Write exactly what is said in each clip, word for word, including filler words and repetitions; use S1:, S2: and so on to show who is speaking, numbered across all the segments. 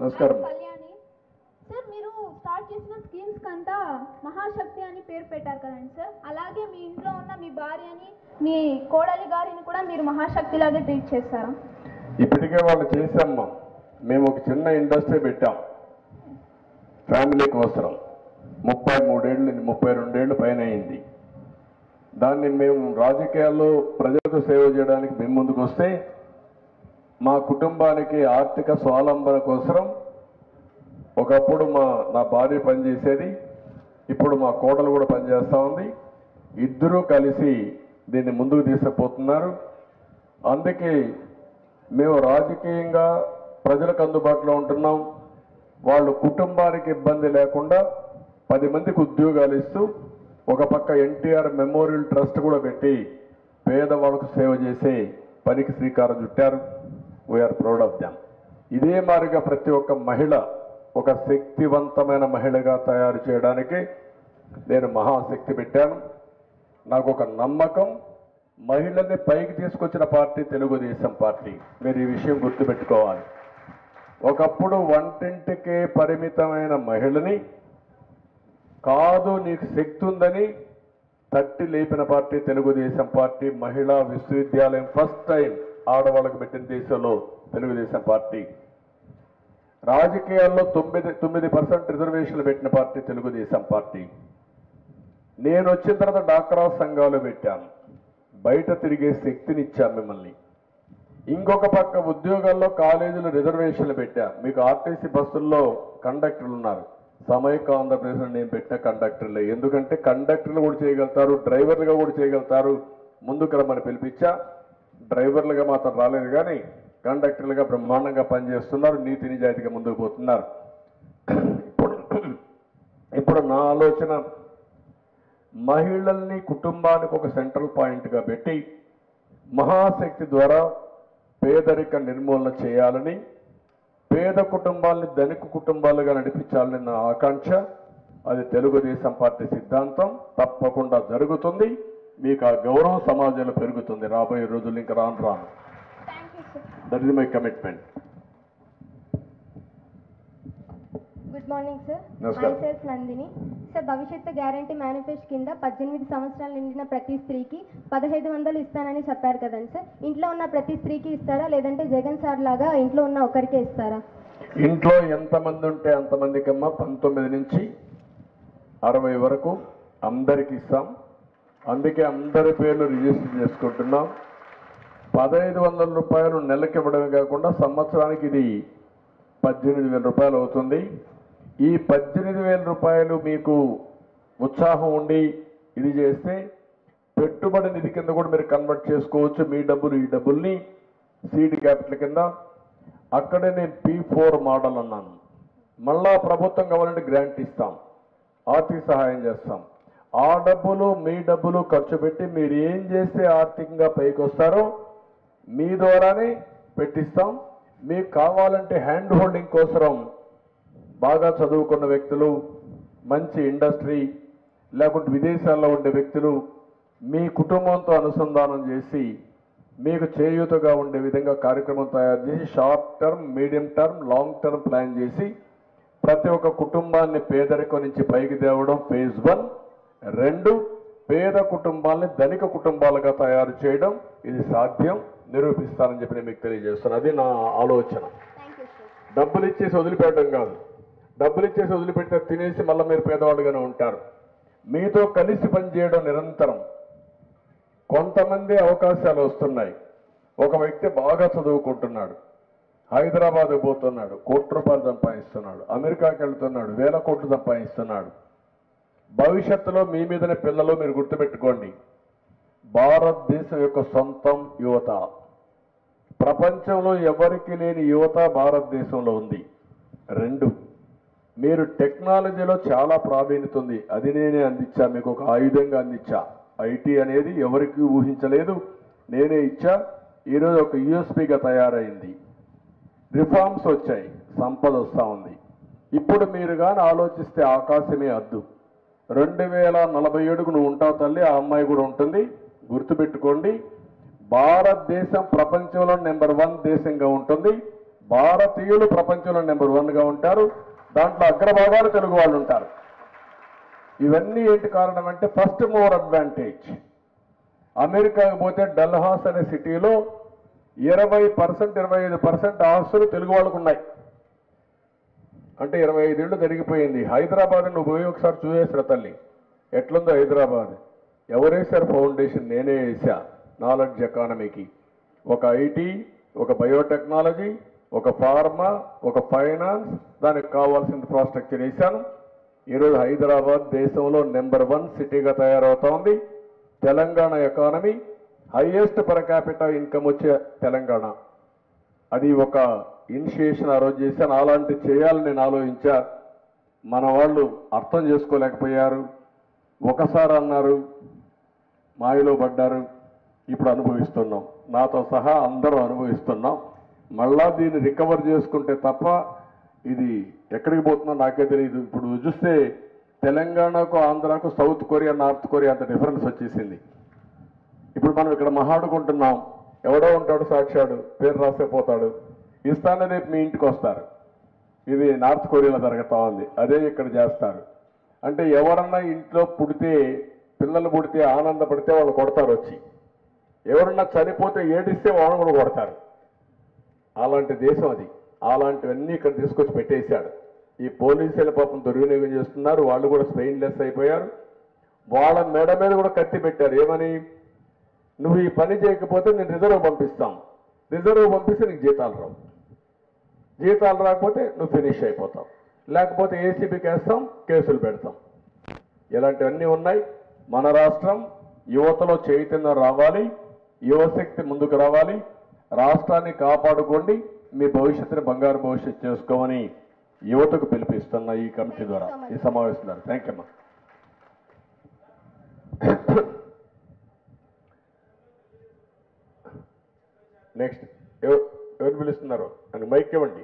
S1: నమస్కారం.
S2: కళ్యాణి సార్, మీరు స్టార్ట్ చేసిన స్కీమ్స్ కంతా మహాశక్తి అని పేరు పెట్టారు కదండి సార్. అలాగే మీ ఇంట్లో ఉన్న మీ భార్యని, మీ కోడలి గారిని కూడా మీరు మహాశక్తి లాగే ట్రీట్ చేస్తారా?
S1: ఇప్పటికే వాళ్ళు చేసామ్మా. మేము ఒక చిన్న ఇండస్ట్రీ పెట్టాం ఫ్యామిలీ కోసం. ముప్పై మూడేళ్ళు ముప్పై రెండేళ్ళు పైన అయింది. దాన్ని మేము రాజకీయాల్లో ప్రజలకు సేవ చేయడానికి మేము ముందుకు వస్తే మా కుటుంబానికి ఆర్థిక స్వావలంబన కోసం ఒకప్పుడు మా నా భార్య పనిచేసేది, ఇప్పుడు మా కోడలు కూడా పనిచేస్తూ ఉంది. ఇద్దరూ కలిసి దీన్ని ముందుకు తీసుకుపోతున్నారు. అందుకే మేము రాజకీయంగా ప్రజలకు అందుబాటులో ఉంటున్నాం. వాళ్ళు కుటుంబానికి ఇబ్బంది లేకుండా పది మందికి ఉద్యోగాలు ఇస్తూ ఒక పక్క ఎన్టీఆర్ మెమోరియల్ ట్రస్ట్ కూడా పెట్టి పేదవాళ్ళకు సేవ చేసే పనికి శ్రీకారం చుట్టారు. We are proud of them. ఇదే మాదిరిగా ప్రతి ఒక్క మహిళ ఒక శక్తివంతమైన మహిళగా తయారు చేయడానికి నేను మహాశక్తి పెట్టాను. నాకు ఒక నమ్మకం, మహిళల్ని పైకి తీసుకొచ్చిన పార్టీ తెలుగుదేశం పార్టీ. మీరు ఈ విషయం గుర్తుపెట్టుకోవాలి. ఒకప్పుడు వంటింటికే పరిమితమైన మహిళని కాదు నీకు శక్తి ఉందని తట్టి లేపిన పార్టీ తెలుగుదేశం పార్టీ. మహిళా విశ్వవిద్యాలయం ఫస్ట్ టైం ఆడవాళ్ళకు పెట్టిన దేశంలో తెలుగుదేశం పార్టీ. రాజకీయాల్లో తొమ్మిది తొమ్మిది పర్సెంట్ రిజర్వేషన్లు పెట్టిన పార్టీ తెలుగుదేశం పార్టీ. నేను వచ్చిన తర్వాత డాక్రా సంఘాలు పెట్టాను. బయట తిరిగే శక్తిని ఇచ్చాను మిమ్మల్ని. ఇంకొక పక్క ఉద్యోగాల్లో కాలేజీలు రిజర్వేషన్లు పెట్టా. మీకు ఆర్టీసీ బస్సుల్లో కండక్టర్లు ఉన్నారు. సమైక్య ఆంధ్రప్రదేశ్లో నేను పెట్టిన కండక్టర్లే. ఎందుకంటే కండక్టర్లు కూడా చేయగలుగుతారు, డ్రైవర్లుగా కూడా చేయగలుగుతారు. ముందుకు రమ్మని పిలిపించా. డ్రైవర్లుగా మాత్రం రాలేదు, కానీ కండక్టర్లుగా బ్రహ్మాండంగా పనిచేస్తున్నారు. నీతి నిజాయితీగా ముందుకు పోతున్నారు. ఇప్పుడు ఇప్పుడు నా ఆలోచన మహిళల్ని కుటుంబానికి ఒక సెంట్రల్ పాయింట్గా పెట్టి మహాశక్తి ద్వారా పేదరిక నిర్మూలన చేయాలని, పేద కుటుంబాలని ధనిక కుటుంబాలుగా నడిపించాలని నా ఆకాంక్ష. అది తెలుగుదేశం పార్టీ సిద్ధాంతం. తప్పకుండా జరుగుతుంది. మీకు ఆ గౌరవం సమాజంలో పెరుగుతుంది రాబోయే రోజులు. ఇంకా రాను రాను that is my commitment.
S3: Good morning sir.
S1: నమస్కారం.
S3: Myself Nandini sir. భవిష్యత్తు గ్యారంటీ మేనిఫెస్టో కింద పద్దెనిమిది సంవత్సరాలు నిండిన ప్రతి స్త్రీకి పదహైదు వందలు ఇస్తానని చెప్పారు కదండి సార్. ఇంట్లో ఉన్న ప్రతి స్త్రీకి ఇస్తారా, లేదంటే జగన్ సార్ లాగా ఇంట్లో ఉన్న ఒకరికే ఇస్తారా?
S1: ఇంట్లో ఎంతమంది ఉంటే అంతమందికమ్మా పంతొమ్మిది నుంచి అరవై వరకు అందరికి ఇస్తాం. అందుకే అందరి పేర్లు రిజిస్టర్ చేసుకుంటున్నాం. పదహైదు వందల రూపాయలు నెలకి ఇవ్వడమే కాకుండా సంవత్సరానికి ఇది పద్దెనిమిది వేల రూపాయలు అవుతుంది. ఈ పద్దెనిమిది వేల రూపాయలు మీకు ఉత్సాహం ఉండి ఇది చేస్తే పెట్టుబడి నిధి కింద కూడా మీరు కన్వర్ట్ చేసుకోవచ్చు. మీ డబ్బులు ఈ డబ్బుల్ని సీడ్ క్యాపిటల్ కింద. అక్కడే నేను పీ ఫోర్ మోడల్ అన్నాను. మళ్ళా ప్రభుత్వం కావాలంటే గ్రాంట్ ఇస్తాం, ఆర్థిక సహాయం చేస్తాం. ఆ డబ్బులు మీ డబ్బులు ఖర్చు పెట్టి మీరు ఏం చేస్తే ఆర్థికంగా పైకి వస్తారో మీ ద్వారానే పెట్టిస్తాం. మీకు కావాలంటే హ్యాండ్ హోల్డింగ్ కోసం బాగా చదువుకున్న వ్యక్తులు, మంచి ఇండస్ట్రీ, లేకుంటే విదేశాల్లో ఉండే వ్యక్తులు మీ కుటుంబంతో అనుసంధానం చేసి మీకు చేయూతగా ఉండే విధంగా కార్యక్రమం తయారు చేసి short term, medium term, long term plan చేసి ప్రతి ఒక్క కుటుంబాన్ని పేదరికం నుంచి పైకి తేవడం ఫేజ్ వన్. రెండు, పేద కుటుంబాలని ధనిక కుటుంబాలుగా తయారు చేయడం. ఇది సాధ్యం, నిరూపిస్తానని చెప్పి నేను మీకు తెలియజేస్తాను. అది నా ఆలోచన. డబ్బులు ఇచ్చేసి వదిలిపెట్టడం కాదు. డబ్బులు ఇచ్చేసి వదిలిపెట్టిన తినేసి మళ్ళీ మీరు పేదవాళ్ళుగానే ఉంటారు. మీతో కలిసి పనిచేయడం నిరంతరం. కొంతమంది అవకాశాలు వస్తున్నాయి. ఒక వ్యక్తి బాగా చదువుకుంటున్నాడు, హైదరాబాద్ పోతున్నాడు, కోటి రూపాయలు సంపాదిస్తున్నాడు, అమెరికాకి వెళ్తున్నాడు, వేల కోట్లు సంపాదిస్తున్నాడు. భవిష్యత్తులో మీ మీదనే పిల్లలు. మీరు గుర్తుపెట్టుకోండి, భారతదేశం యొక్క సొంతం యువత. ప్రపంచంలో ఎవరికి లేని యువత భారతదేశంలో ఉంది. రెండు, మీరు టెక్నాలజీలో చాలా ప్రావీణ్యత ఉంది. అది నేనే అందించా, మీకు ఒక ఆయుధంగా అందించా. ఐటీ అనేది ఎవరికి ఊహించలేదు, నేనే ఇచ్చా. ఈరోజు ఒక యూఎస్పీగా తయారైంది. రిఫార్మ్స్ వచ్చాయి, సంపద వస్తూ ఉంది. ఇప్పుడు మీరు కానీ ఆలోచిస్తే ఆకాశమే అద్దు. రెండు వేల నలభై ఏడుకు నువ్వు ఉంటావు తల్లి, ఆ అమ్మాయి కూడా ఉంటుంది. గుర్తుపెట్టుకోండి, భారతదేశం ప్రపంచంలో నెంబర్ వన్ దేశంగా ఉంటుంది. భారతీయులు ప్రపంచంలో నెంబర్ వన్గా ఉంటారు. దాంట్లో అగ్రభాగాలు తెలుగు వాళ్ళు ఉంటారు. ఇవన్నీ ఏంటి కారణం అంటే ఫస్ట్ మూవర్ అడ్వాంటేజ్. అమెరికాకు పోతే డల్హాస్ అనే సిటీలో ఇరవై పర్సెంట్ ఇరవై ఐదు పర్సెంట్ ఆస్తులు తెలుగు వాళ్ళకు ఉన్నాయి. అంటే ఇరవై ఐదేళ్లు జరిగిపోయింది. హైదరాబాద్ నువ్వు పోయి ఒకసారి చూసేసిన తల్లి ఎట్లుందో హైదరాబాద్. ఎవరేశారు ఫౌండేషన్? నేనే వేసా. నాలెడ్జ్ ఎకానమీకి ఒక ఐటీ, ఒక బయోటెక్నాలజీ, ఒక ఫార్మా, ఒక ఫైనాన్స్, దానికి కావాల్సిన ఇన్ఫ్రాస్ట్రక్చర్ వేశాను. ఈరోజు హైదరాబాద్ దేశంలో నెంబర్ వన్ సిటీగా తయారవుతోంది. Telangana economy highest per capital income వచ్చే తెలంగాణ. అది ఒక ఇనిషియేషన్ ఆ రోజు చేశాను. అలాంటి చేయాలని నేను ఆలోచించా. మన వాళ్ళు అర్థం చేసుకోలేకపోయారు. ఒకసారి అన్నారు, మాయలో పడ్డారు. ఇప్పుడు అనుభవిస్తున్నాం. నాతో సహా అందరూ అనుభవిస్తున్నాం. మళ్ళా దీన్ని రికవర్ చేసుకుంటే తప్ప ఇది ఎక్కడికి పోతుందో నాకే తెలియదు. ఇప్పుడు చూస్తే తెలంగాణకు ఆంధ్రాకు సౌత్ కొరియా నార్త్ కొరియా అంత డిఫరెన్స్ వచ్చేసింది. ఇప్పుడు మనం ఇక్కడ మహాడుకుంటున్నాం. ఎవడో ఉంటాడు సాక్షాడు, పేరు రాసే పోతాడు. ఇస్తానే రేపు మీ ఇంటికి వస్తారు. ఇది నార్త్ కొరియాలో జరుగుతూ ఉంది. అదే ఇక్కడ చేస్తారు. అంటే ఎవరన్నా ఇంట్లో పుడితే, పిల్లలు పుడితే ఆనందపడితే వాళ్ళు కొడతారు వచ్చి. ఎవరన్నా చనిపోతే ఏడిస్తే వాళ్ళని కూడా కొడతారు. అలాంటి దేశం అది. అలాంటివన్నీ ఇక్కడ తీసుకొచ్చి పెట్టేశాడు. ఈ పోలీసుల పాపం దుర్వినియోగం చేస్తున్నారు. వాళ్ళు కూడా స్పెయిన్ లెస్ అయిపోయారు. వాళ్ళ మెడ మీద కూడా కత్తి పెట్టారు. ఏమని? నువ్వు ఈ పని చేయకపోతే నేను రిజర్వ్ పంపిస్తాం. రిజర్వ్ పంపిస్తే నీకు జీతాలు రావు. జీతాలు రాకపోతే నువ్వు ఫినిష్ అయిపోతావు. లేకపోతే ఏసీబీకి వేస్తాం, కేసులు పెడతాం. ఇలాంటివన్నీ ఉన్నాయి. మన రాష్ట్రం యువతలో చైతన్యం రావాలి. యువశక్తి ముందుకు రావాలి. రాష్ట్రాన్ని కాపాడుకోండి. మీ భవిష్యత్తుని బంగారు భవిష్యత్తు చేసుకోమని యువతకు పిలిపిస్తున్న ఈ కమిటీ ద్వారా ఈ సమావేశం ద్వారా. థ్యాంక్ యూ అమ్మా. నెక్స్ట్ ఎవరు పిలుస్తున్నారు అని మైక్ ఇవ్వండి.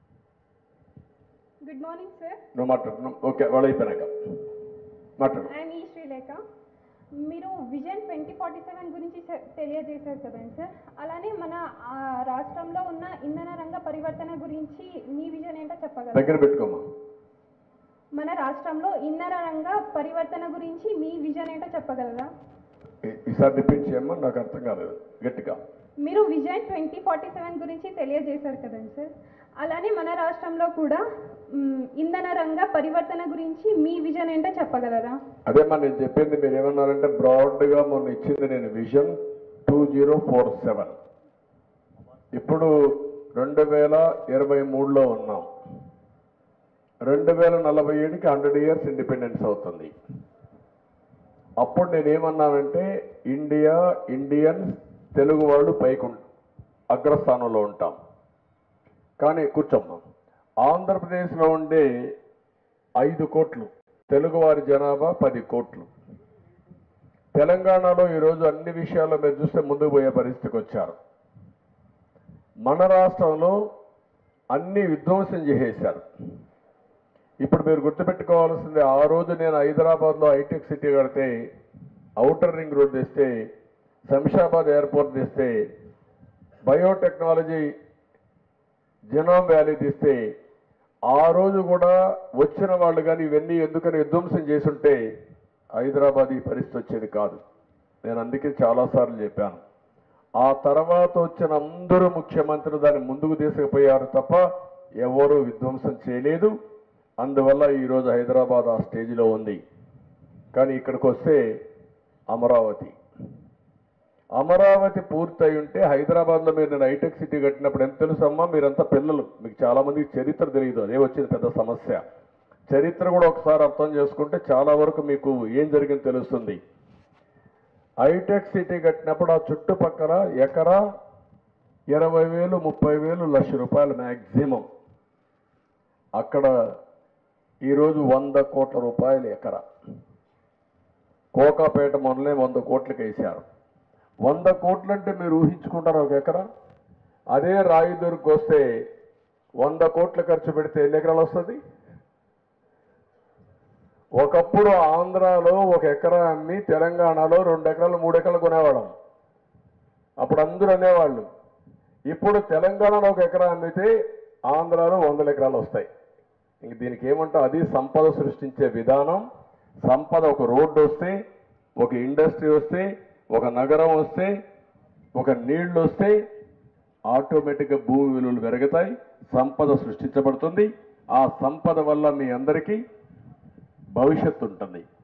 S4: Good morning sir.
S1: నువ్వు మాట్లాడుతున్నావు. ఓకే, వాళ్ళు అయిపోయినాక మాట్లాడు.
S4: ఐఎమ్ ఈ శ్రీలేఖ. మీరు విజన్ ట్వంటీ ఫార్టీ సెవెన్ గురించి తెలియజేశారు కదండి సార్. అలానే మన రాష్ట్రంలో ఉన్న ఇంధన రంగ పరివర్తన గురించి మీ విజన్ ఏంటో చెప్పగలరా?
S1: దగ్గర పెట్టుకోమా.
S4: మన రాష్ట్రంలో ఇంధన రంగ పరివర్తన గురించి మీ విజన్ ఏంటో చెప్పగలరా?
S1: ఈసారి రిపీట్ చేయమ్మా, నాకు అర్థం కాలేదు గట్టిగా.
S4: మీరు విజన్ ట్వంటీ ఫార్టీ సెవెన్ గురించి తెలియజేశారు కదండి సార్. అలానే మన రాష్ట్రంలో కూడా ఇంధన రంగ పరివర్తన గురించి మీ విజన్ ఏంటో చెప్పగలరా?
S1: అదేమ్మా నేను చెప్పింది. మీరు ఏమన్నారంటే బ్రాడ్గా మొన్న ఇచ్చింది నేను vision two zero four seven. ఇప్పుడు రెండు వేల ఇరవై మూడులో ఉన్నాం. రెండు వేల నలభై ఏడుకి హండ్రెడ్ ఇయర్స్ ఇండిపెండెన్స్ అవుతుంది. అప్పుడు నేనేమన్నానంటే ఇండియా, ఇండియన్స్, తెలుగు వాళ్ళు పైకి అగ్రస్థానంలో ఉంటాం. కానీ కూర్చోమ్మా, ఆంధ్రప్రదేశ్లో ఉండే ఐదు కోట్లు, తెలుగువారి జనాభా పది కోట్లు. తెలంగాణలో ఈరోజు అన్ని విషయాల్లో మీరు చూస్తే ముందుకు పోయే పరిస్థితికి వచ్చారు. మన రాష్ట్రంలో అన్ని విధ్వంసం చేసేశారు. ఇప్పుడు మీరు గుర్తుపెట్టుకోవాల్సింది, ఆ రోజు నేను హైదరాబాద్లో హైటెక్ సిటీ కడితే, ఔటర్ రింగ్ రోడ్ తెస్తే, శంషాబాద్ ఎయిర్పోర్ట్ తెస్తే, బయోటెక్నాలజీ జెనోమ్ వ్యాలీ తీస్తే, ఆ రోజు కూడా వచ్చిన వాళ్ళు కానీ ఇవన్నీ ఎందుకని విధ్వంసం చేసుంటే హైదరాబాద్ ఈ పరిస్థితి వచ్చేది కాదు. నేను అందుకే చాలాసార్లు చెప్పాను. ఆ తర్వాత వచ్చిన అందరూ ముఖ్యమంత్రులు దాన్ని ముందుకు తీసుకుపోయారు తప్ప ఎవరూ విధ్వంసం చేయలేదు. అందువల్ల ఈరోజు హైదరాబాద్ ఆ స్టేజ్లో ఉంది. కానీ ఇక్కడికి వస్తే అమరావతి అమరావతి పూర్తయి ఉంటే హైదరాబాద్లో మీరు నేను హైటెక్ సిటీ కట్టినప్పుడు ఎంత తెలుసమ్మా? మీరంతా పిల్లలు, మీకు చాలామందికి చరిత్ర తెలియదు. అదే వచ్చింది పెద్ద సమస్య. చరిత్ర కూడా ఒకసారి అర్థం చేసుకుంటే చాలా వరకు మీకు ఏం జరిగింది తెలుస్తుంది. హైటెక్ సిటీ కట్టినప్పుడు ఆ చుట్టుపక్కల ఎకరా ఇరవై వేలు ముప్పై వేలు లక్ష రూపాయలు మ్యాక్సిమం. అక్కడ ఈరోజు వంద కోట్ల రూపాయలు ఎకరా. కోకాపేట మొదలే వంద కోట్లకి వేశారు. వంద కోట్లంటే మీరు ఊహించుకుంటారు ఒక ఎకరా. అదే రాయదుర్గకు వస్తే వంద కోట్లు ఖర్చు పెడితే ఎన్ని ఎకరాలు వస్తుంది? ఒకప్పుడు ఆంధ్రాలో ఒక ఎకరా అమ్మి తెలంగాణలో రెండు ఎకరాలు మూడు ఎకరాలు కొనేవాళ్ళం. అప్పుడు అందరూ అనేవాళ్ళు ఇప్పుడు తెలంగాణలో ఒక ఎకరా అమ్మితే ఆంధ్రాలో వందల ఎకరాలు వస్తాయి. ఇంక దీనికి ఏమంటాం, అది సంపద సృష్టించే విధానం. సంపద ఒక రోడ్డు వస్తే, ఒక ఇండస్ట్రీ వస్తే, ఒక నగరం వస్తే, ఒక నీళ్లు వస్తే ఆటోమేటిక్గా భూమి విలువలు పెరుగుతాయి, సంపద సృష్టించబడుతుంది. ఆ సంపద వల్ల మీ అందరికీ భవిష్యత్తు ఉంటుంది.